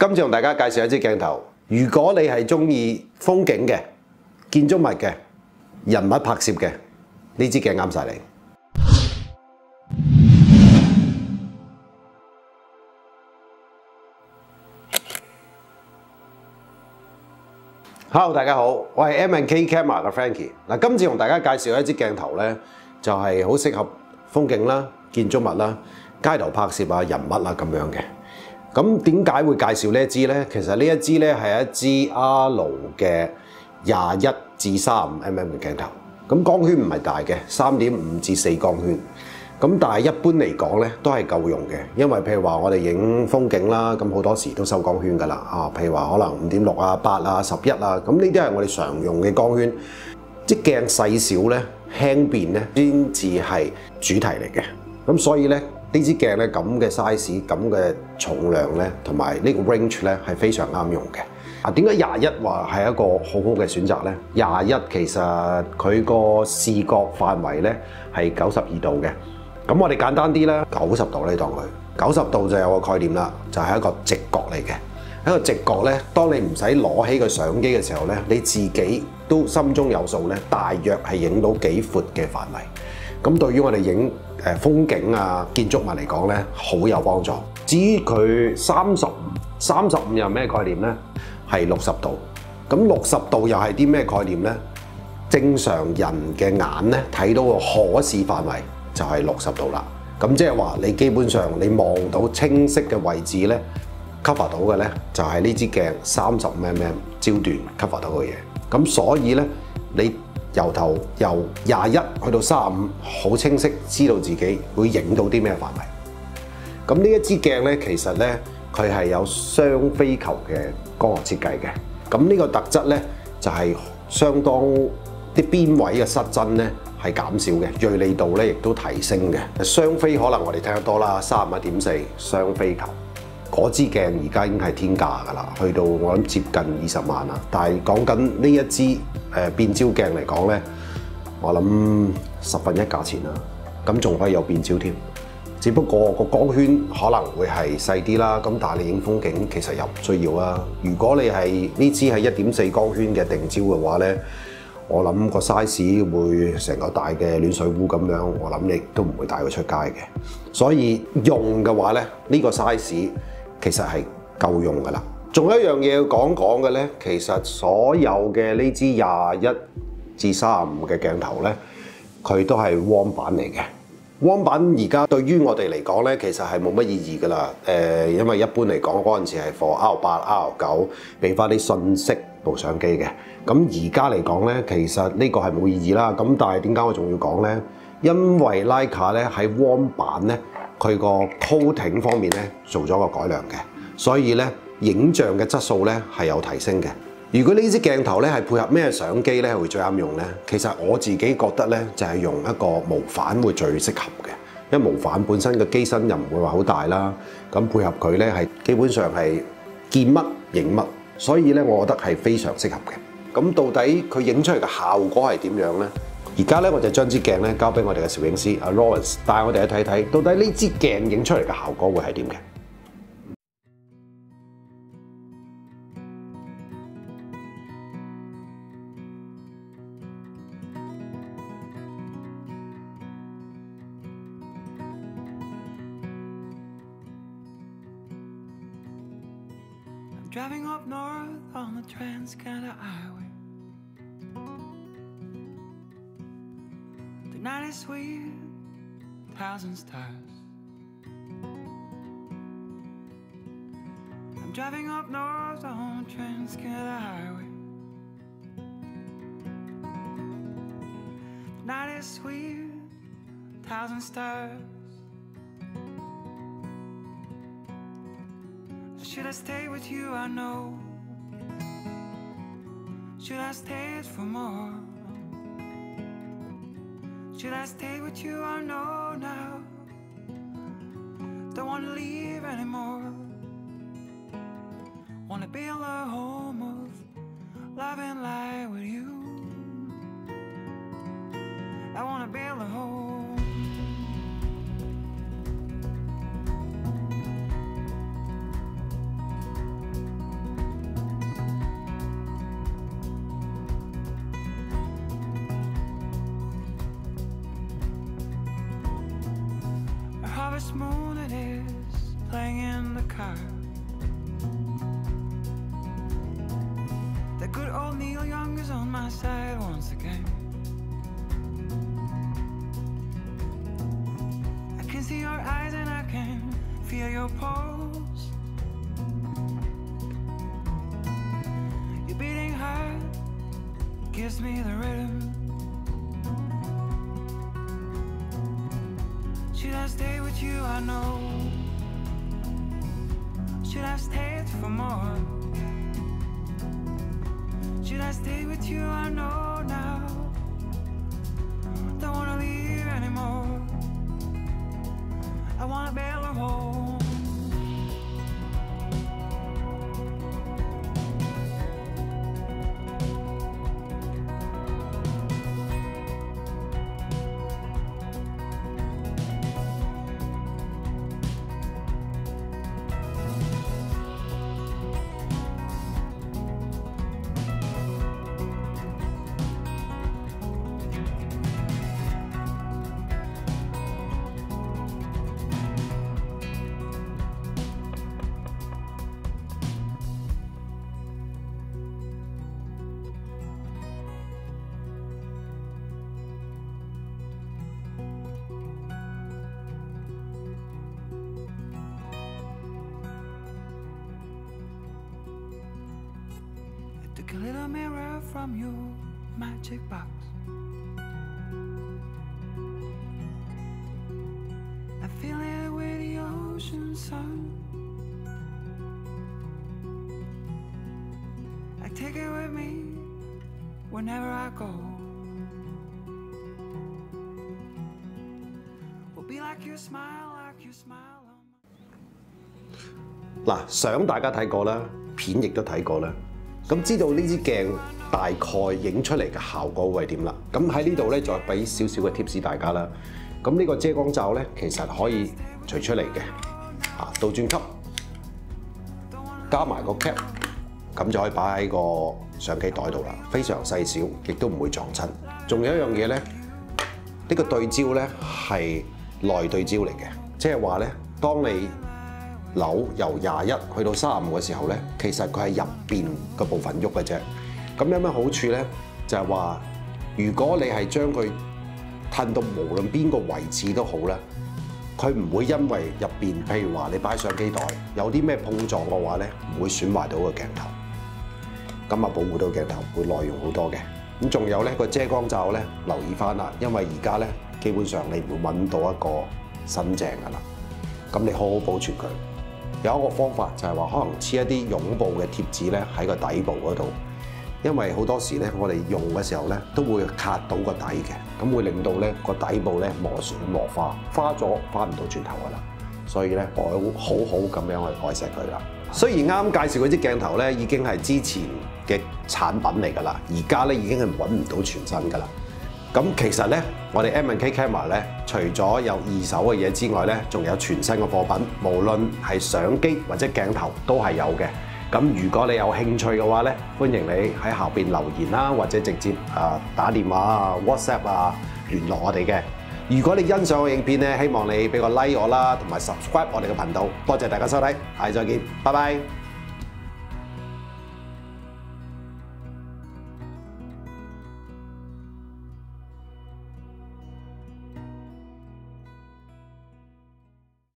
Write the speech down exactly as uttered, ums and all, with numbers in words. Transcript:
今次同大家介紹一支鏡頭，如果你係中意風景嘅、建築物嘅、人物拍攝嘅，呢支鏡啱晒你。Hello， 大家好，我係 M and K Camera 嘅 Frankie。嗱，今次同大家介紹一支鏡頭咧，就係好適合風景啦、建築物啦、街頭拍攝啊、人物啊咁樣嘅。咁點解會介紹呢一支咧？其實呢一支咧係一支 R 嘅廿一至三十五 mm 嘅鏡頭。咁光圈唔係大嘅，三點五至四光圈。咁但係一般嚟講咧，都係夠用嘅，因為譬如話我哋影風景啦，咁好多時都收光圈㗎啦。啊，譬如話可能五點六啊、八啊、十一啊，咁呢啲係我哋常用嘅光圈。即鏡細小咧、輕便咧，先至係主題嚟嘅。咁所以咧，呢支鏡咧咁嘅 size、咁嘅重量咧，同埋呢個 range 咧係非常啱用嘅。啊，點解廿一話係一個好好嘅選擇咧？廿一其實佢個視覺範圍咧係九十二度嘅。咁我哋簡單啲啦，九十度你當佢九十度就有個概念啦，就係一個直角嚟嘅。一個直角咧，當你唔使攞起個相機嘅時候咧，你自己都心中有數咧，大約係影到幾闊嘅範圍。咁對於我哋影誒風景啊、建築物嚟講咧，好有幫助。至於佢三十五、三十五有咩概念咧？係六十度。咁六十度又係啲咩概念咧？正常人嘅眼咧睇到個可視範圍就係六十度啦。咁即係話你基本上你望到清晰嘅位置咧 ，cover 到嘅咧就係呢支鏡三十五 mm 焦段 cover 到嘅嘢。咁所以咧，你由頭由廿一去到三十五，好清晰知道自己會影到啲咩範圍。咁呢一支鏡咧，其實咧佢係有雙飛球嘅光學設計嘅。咁呢個特質咧就係相當啲邊位嘅失真咧係減少嘅，鋭利度咧亦都提升嘅。雙飛可能我哋聽得多啦，三十一點四雙飛球。嗰支鏡而家已經係天價㗎啦，去到我諗接近二十萬啦。但係講緊呢一支誒變焦鏡嚟講咧，我諗十分一價錢啦。咁仲可以有變焦添，只不過個光圈可能會係細啲啦。咁但係你影風景其實又唔需要啦。如果你係呢支係一點四光圈嘅定焦嘅話咧，我諗個 size 會成個大嘅暖水壺咁樣，我諗你都唔會帶佢出街嘅。所以用嘅話咧，呢個 size 其實係夠用㗎啦。仲有一樣嘢要講講嘅咧，其實所有嘅呢支廿一至三十五嘅鏡頭咧，佢都係 warm 版嚟嘅。warm 版而家對於我哋嚟講咧，其實係冇乜意義㗎啦。誒、呃，因為一般嚟講嗰陣時係 for R 八、R 九俾翻啲信息部相機嘅。咁而家嚟講咧，其實呢個係冇意義啦。咁但係點解我仲要講咧？因為 Leica 咧喺 warm 版咧，佢個 coating 方面咧做咗個改良嘅，所以咧影像嘅質素咧係有提升嘅。如果呢支鏡頭咧係配合咩相機咧會最啱用咧？其實我自己覺得咧就係用一個無反會最適合嘅，因為無反本身嘅機身又唔會話好大啦，咁配合佢咧係基本上係見乜影乜，所以咧我覺得係非常適合嘅。咁到底佢影出嚟嘅效果係點樣咧？而家咧我就將支鏡咧交俾我哋嘅攝影師阿 Lawrence 帶我哋去睇睇，到底呢支鏡影出嚟嘅效果會係點嘅。 Driving up north on the Trans-Canada Highway. The night is sweet, thousand stars. I'm driving up north on the Trans-Canada Highway. The night is sweet, thousand stars. Should I stay with you? I know. Should I stay for more? Should I stay with you? I know now. Don't wanna leave anymore. Wanna build a home of love and light with you. I wanna build a home. Christmas moon it is playing in the car. The good old Neil Young is on my side once again. I can see your eyes and I can feel your pulse. Your beating heart gives me the rhythm. Should I stay with you? I know. Should I stay for more? Should I stay with you? I know now. Don't wanna leave anymore. I wanna build a home. Took a little mirror from your magic box. I feel it with the ocean sun. I take it with me whenever I go. Will be like your smile, like your smile. 嗱，相大家睇過啦，片亦都睇過啦。咁知道呢支鏡大概影出嚟嘅效果會係點啦？咁喺呢度咧，再俾少少嘅 tips 大家啦。咁呢個遮光罩咧，其實可以除出嚟嘅，啊倒轉吸，加埋個 cap， 咁就可以擺喺個相機袋度啦，非常細小，亦都唔會撞親。仲有一樣嘢咧，呢個對焦咧係內對焦嚟嘅，即係話咧，當你扭由廿一去到三十五嘅時候咧，其實佢係入邊個部分喐嘅啫。咁有咩好處咧？就係話，如果你係將佢褪到無論邊個位置都好咧，佢唔會因為入邊，譬如話你擺相機袋有啲咩碰撞嘅話咧，唔會損壞到個鏡頭。咁啊，保護到鏡頭會耐用好多嘅。咁仲有咧個遮光罩咧，留意翻啦，因為而家咧基本上你唔會揾到一個新淨噶啦。咁你好好保存佢。有一個方法就係話，可能黐一啲擁抱嘅貼紙咧喺個底部嗰度，因為好多時咧我哋用嘅時候咧都會卡到個底嘅，咁會令到咧個底部咧磨損磨花，花咗翻唔到轉頭噶啦，所以咧我好好咁樣去改錫佢啦。雖然啱介紹嗰支鏡頭咧已經係之前嘅產品嚟㗎啦，而家咧已經係揾唔到全新㗎啦。咁其實咧，我哋 M and K Camera 咧，除咗有二手嘅嘢之外咧，仲有全新嘅貨品，無論係相機或者鏡頭都係有嘅。咁如果你有興趣嘅話咧，歡迎你喺下邊留言啦，或者直接啊打電話啊 WhatsApp 啊聯絡我哋嘅。如果你欣賞我影片咧，希望你俾個 like 我啦，同埋 subscribe 我哋嘅頻道。多謝大家收睇，下次再見，拜拜。